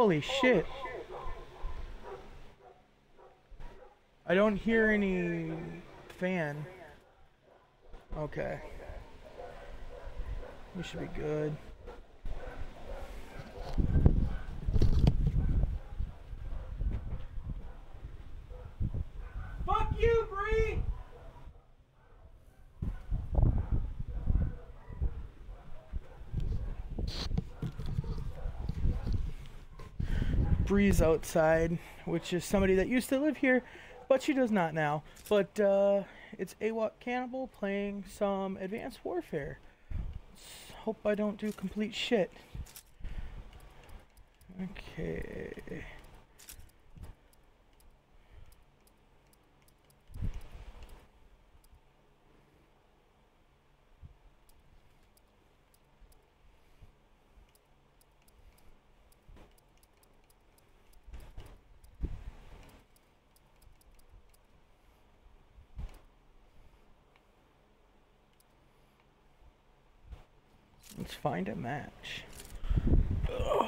Holy shit. I don't hear any fan. Okay. We should be good. Fuck you, Bree! Bree's outside, which is somebody that used to live here, but she does not now. But it's AWOT Cannibal playing some Advanced Warfare. Let's hope I don't do complete shit. Okay. Let's find a match. Ugh.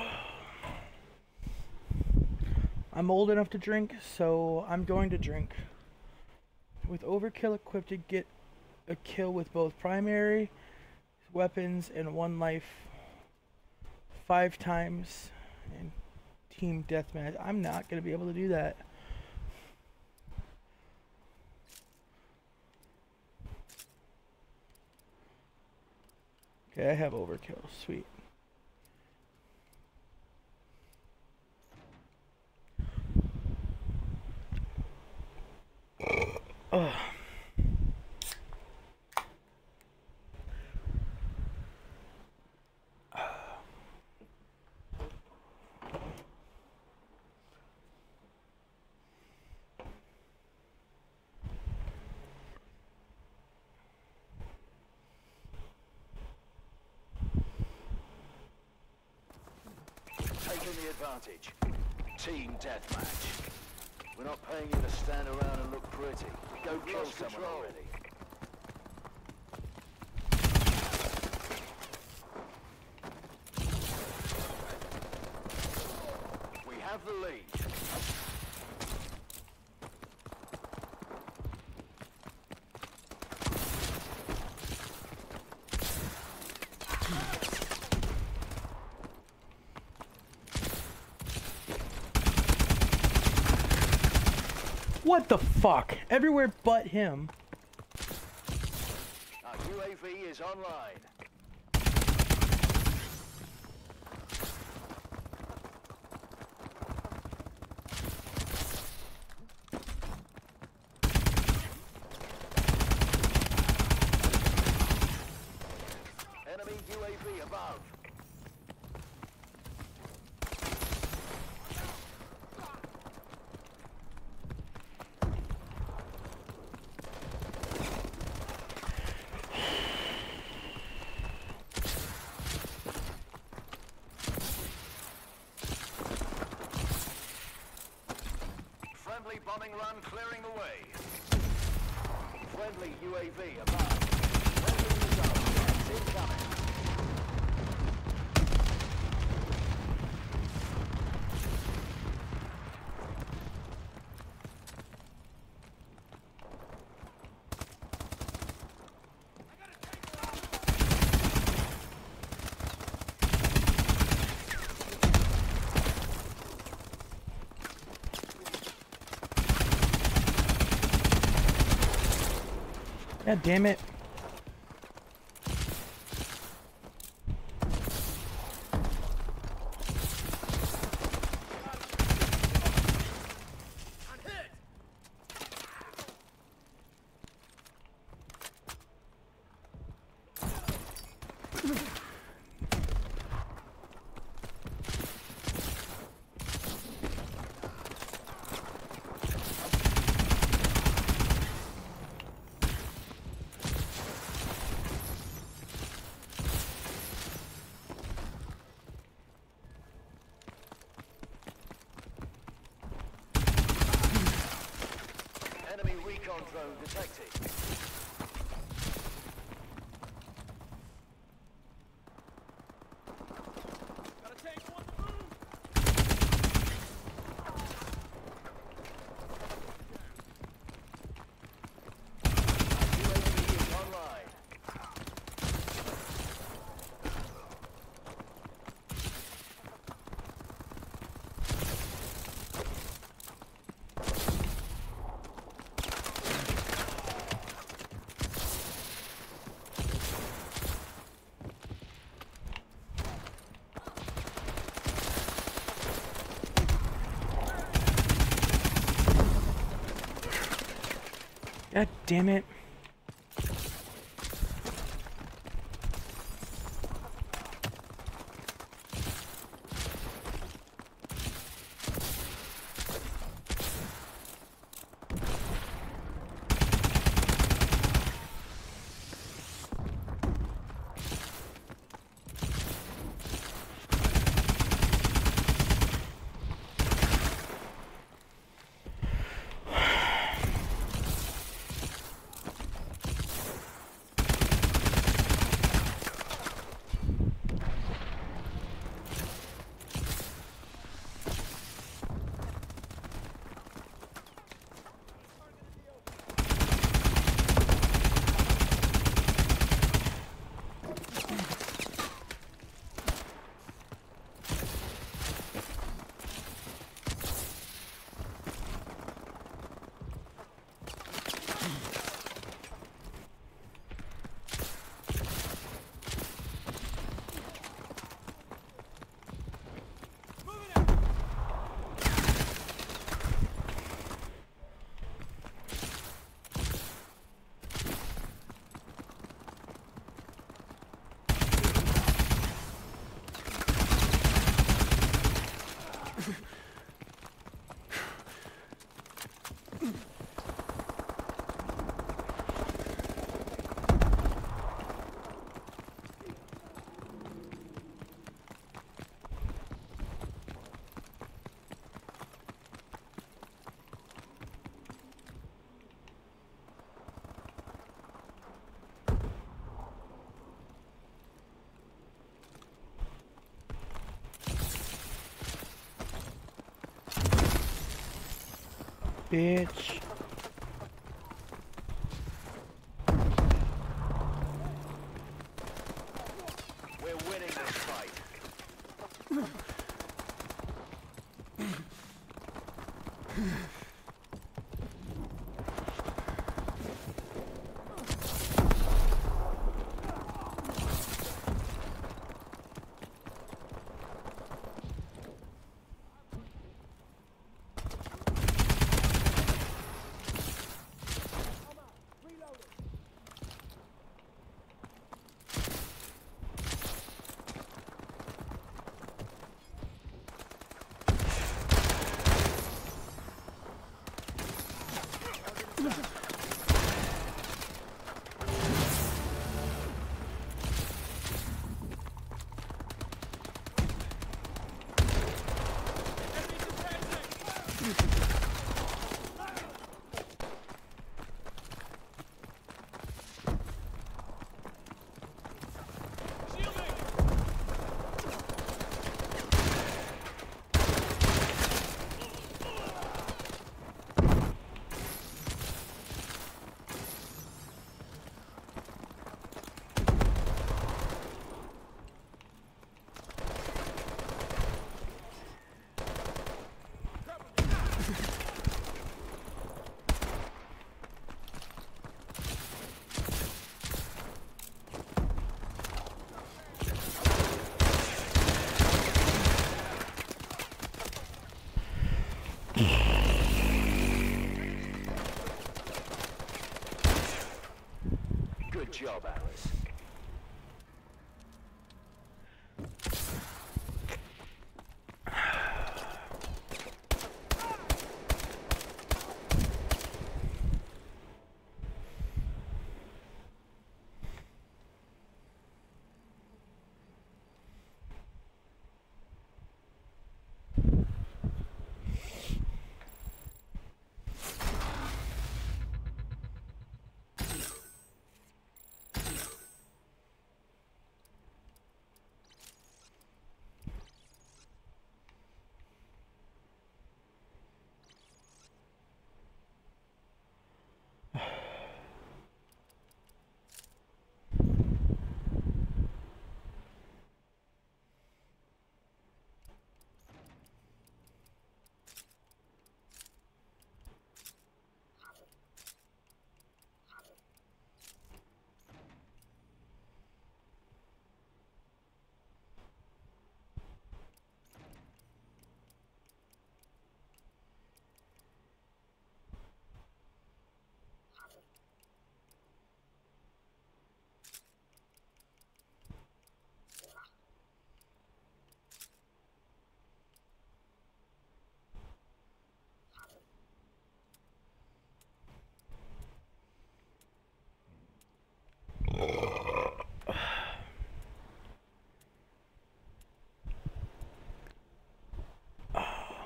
I'm old enough to drink, so I'm going to drink. With Overkill equipped to get a kill with both primary weapons and 1 life 5 times and team deathmatch. I'm not going to be able to do that. Okay, I have Overkill. Sweet. Ugh. Taking the advantage. Team deathmatch. We're not paying you to stand around and look pretty. Go kill someone already. We have the lead. What the fuck? Everywhere but him. Our UAV is online. Enemy UAV above. Friendly bombing run clearing the way. Friendly UAV above. Friendly missile jets incoming. God damn it. Enemy recon drone detected. God damn it. Bitch. We're winning this fight.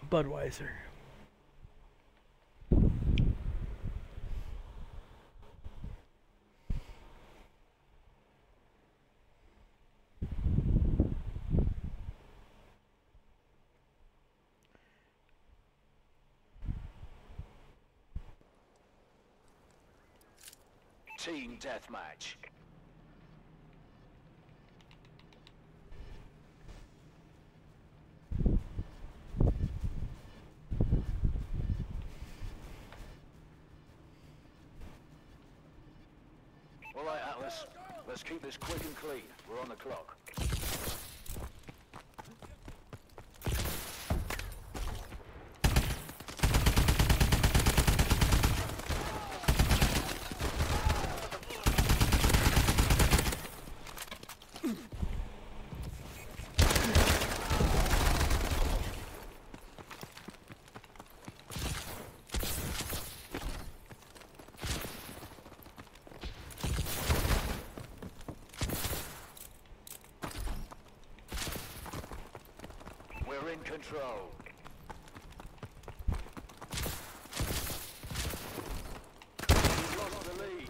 Budweiser. Team deathmatch. All right, Atlas. Let's keep this quick and clean. We're on the clock. We're in control. We've lost the lead.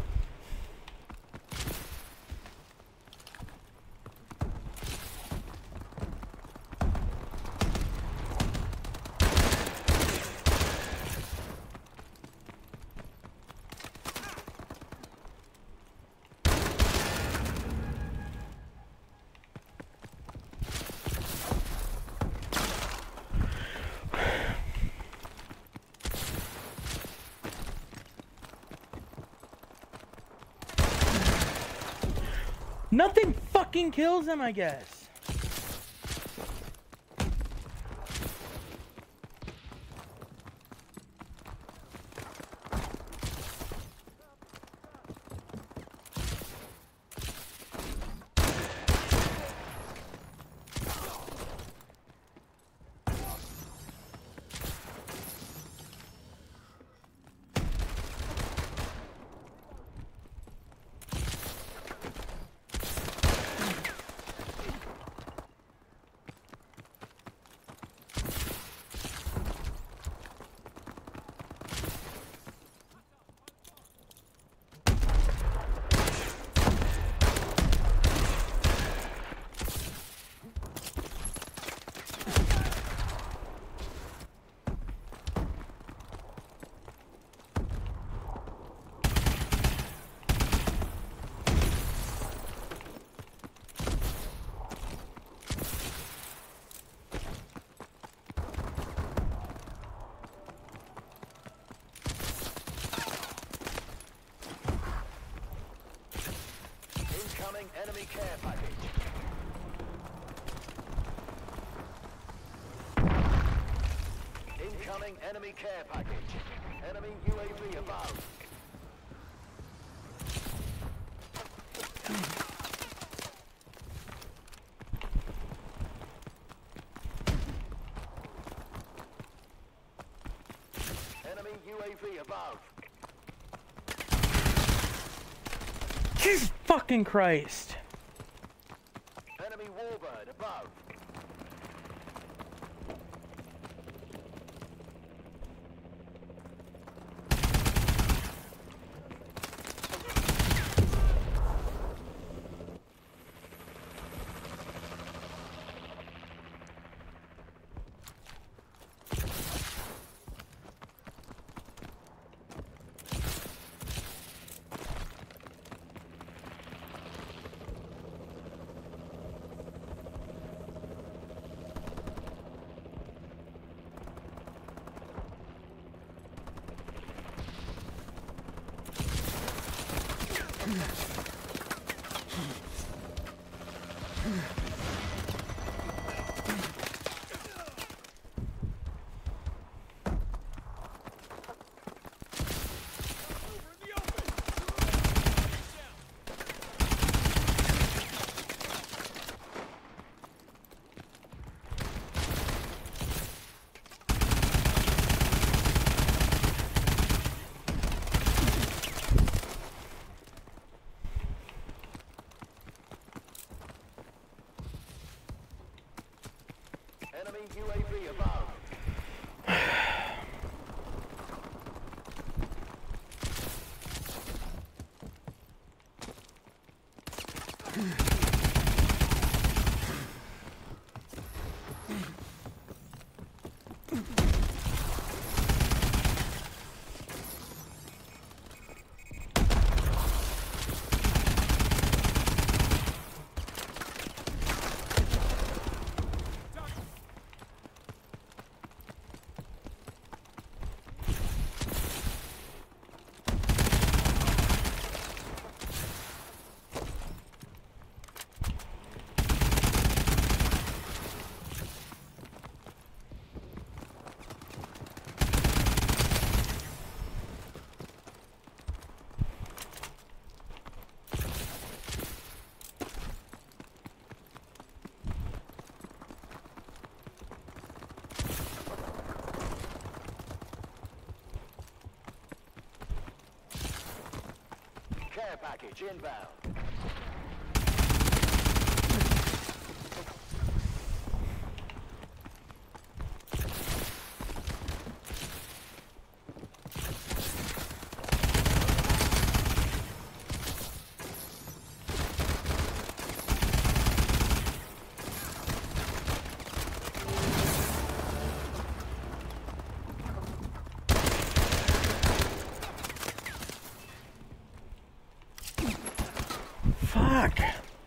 Nothing fucking kills him, I guess. Incoming enemy care package. Incoming enemy care package. Enemy UAV above. Enemy UAV above. Jesus fucking Christ. Enemy warbird above. Enemy UAV above. package inbound. Fuck.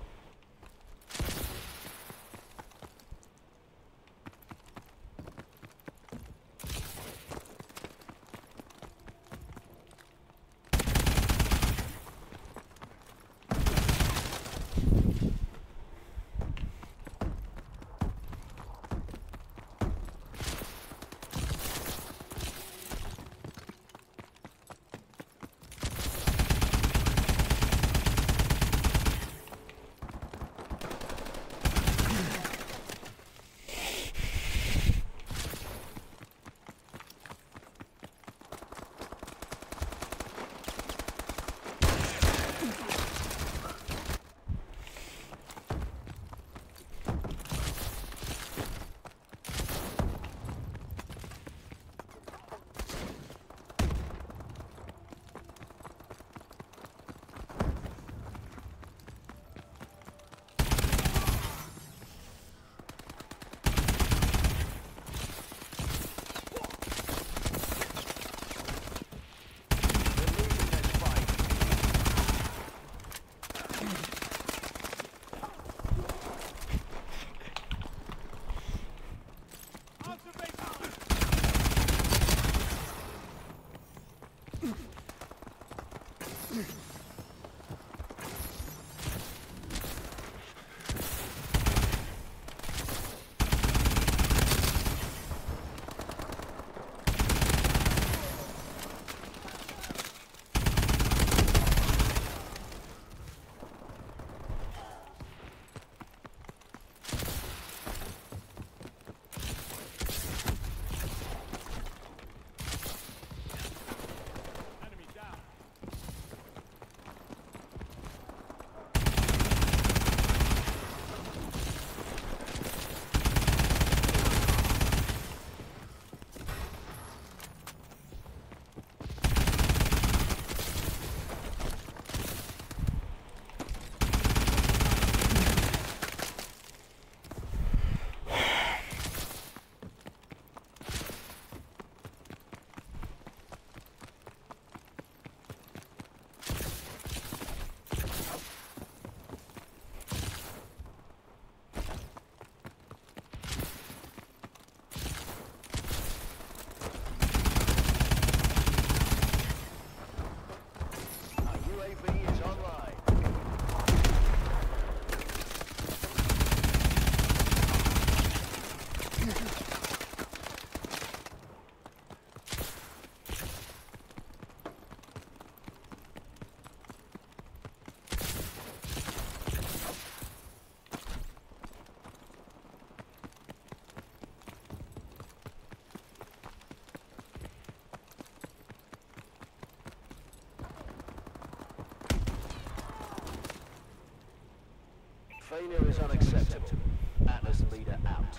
Failure is unacceptable. Atlas leader out.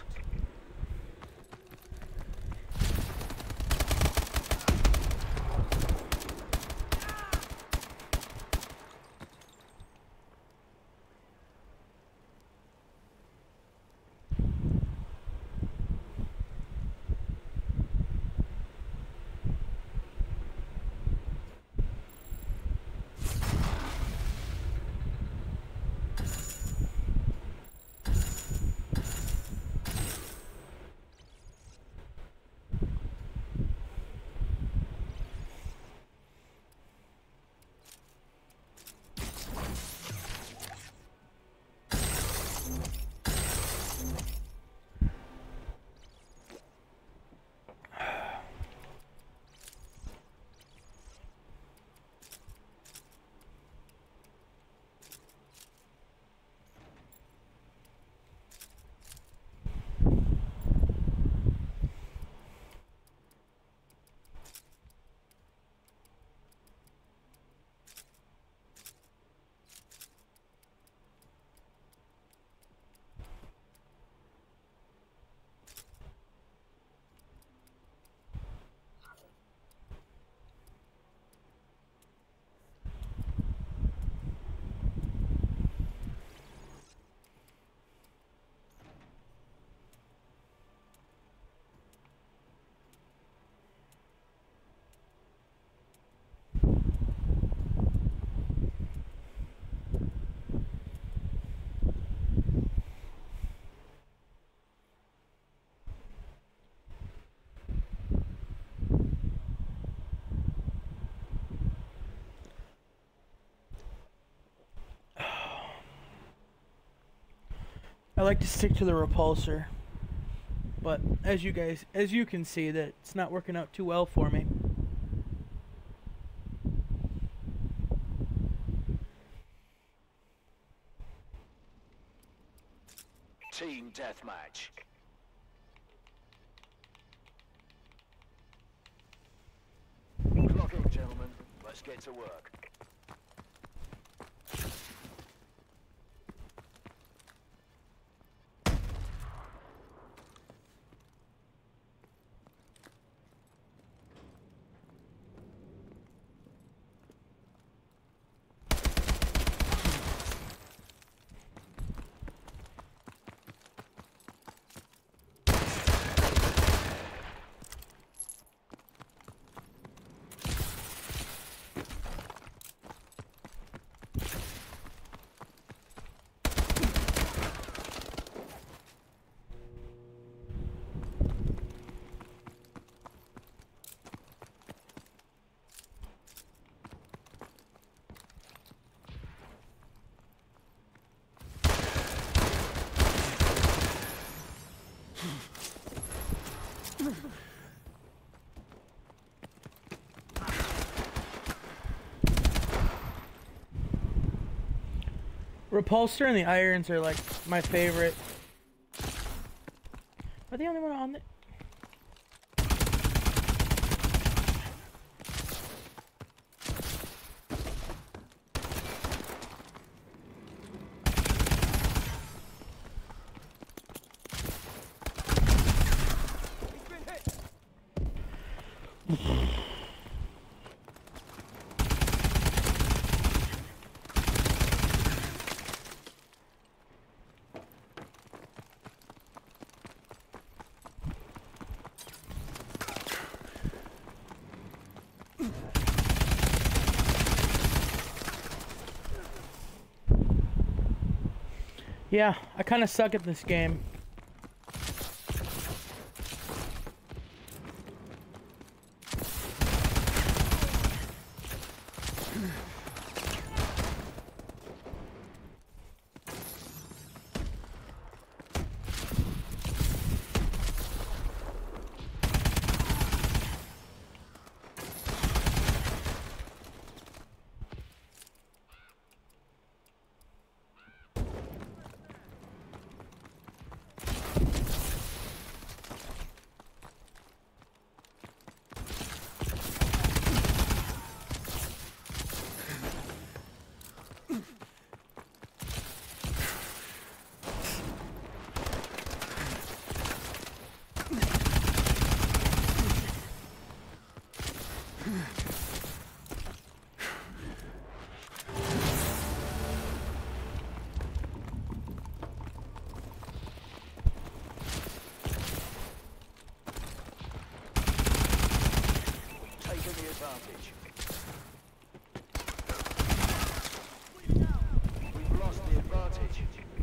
like to stick to the repulsor, but as you can see, that it's not working out too well for me. Team deathmatch. Clock in, gentlemen. Let's get to work. Repulsor and the irons are like my favorite. Are the only one on the... Yeah, I kind of suck at this game. Taking the advantage. We've lost the advantage.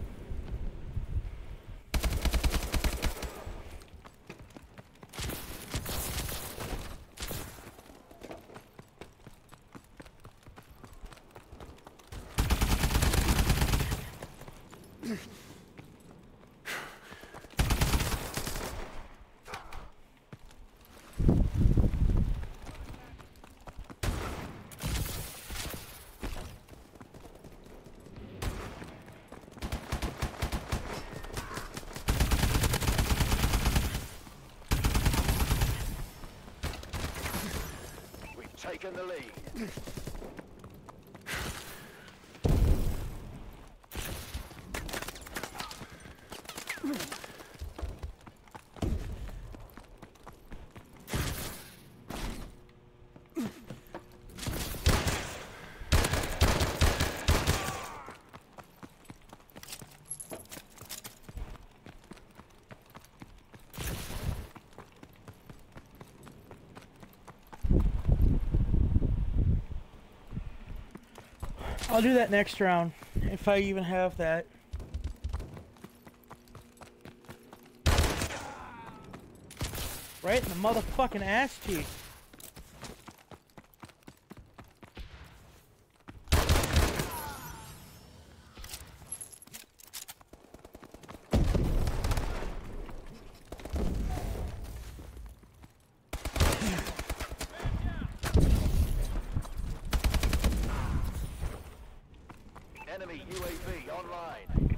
Taking the lead. I'll do that next round, if I even have that. Right in the motherfucking ass cheek. Enemy UAV online.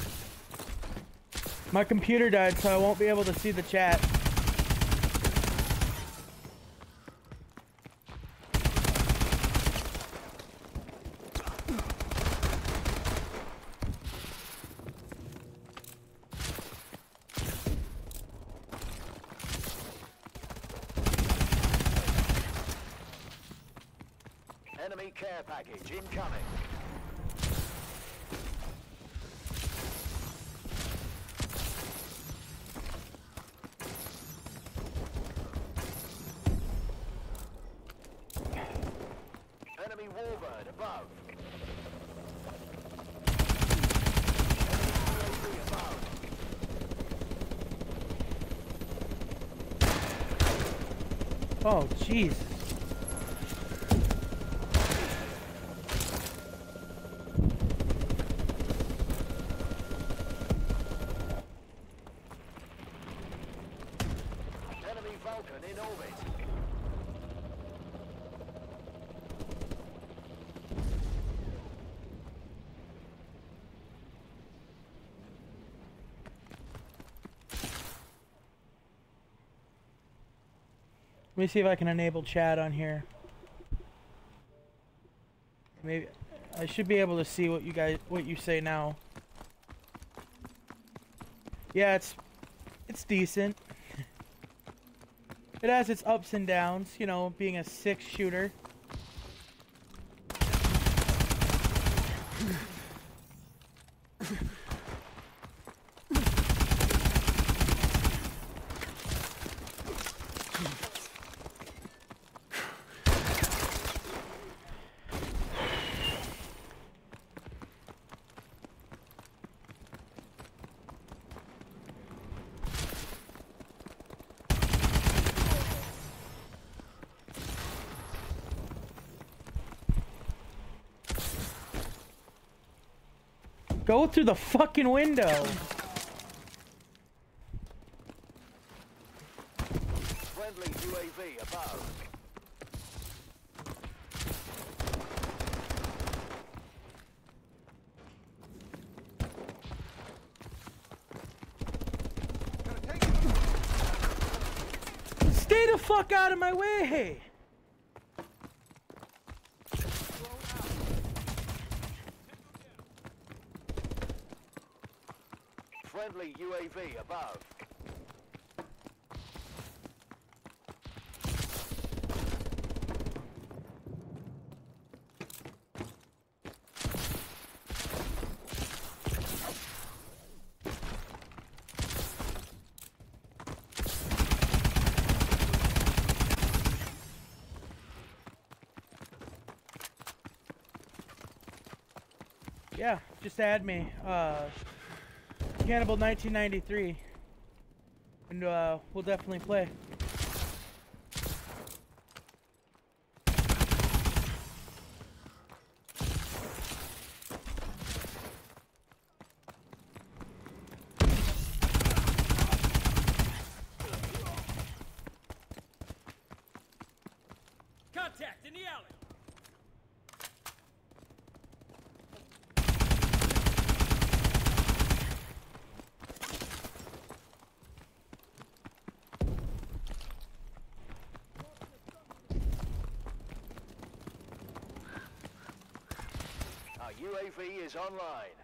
My computer died, so I won't be able to see the chat. Enemy care package incoming. Enemy warbird above. Enemy UAV above. Oh, jeez. Enemy Vulcan in orbit. Let me see if I can enable chat on here. Maybe I should be able to see what you say now. Yeah, it's decent. It has its ups and downs, you know, being a 6-shooter. Go through the fucking window. Friendly UAV above. Stay the fuck out of my way. Friendly UAV above. Yeah, just add me. Cannibal 1993. And we'll definitely play. Contact in the alley. Our UAV is online.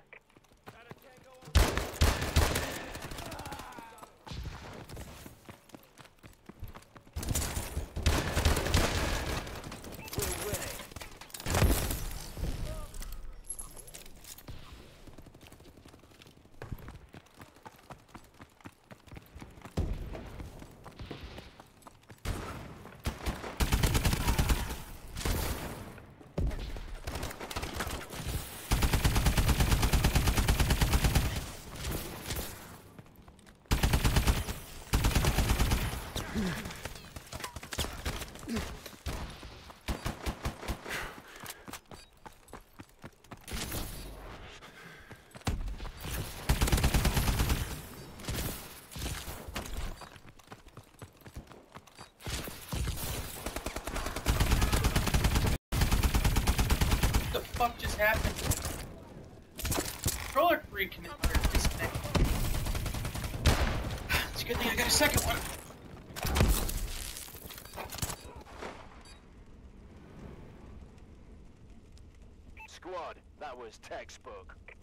We're winning. What the fuck just happened? reconnect or disconnect. It's a good thing I got a second one. Squad, that was textbook.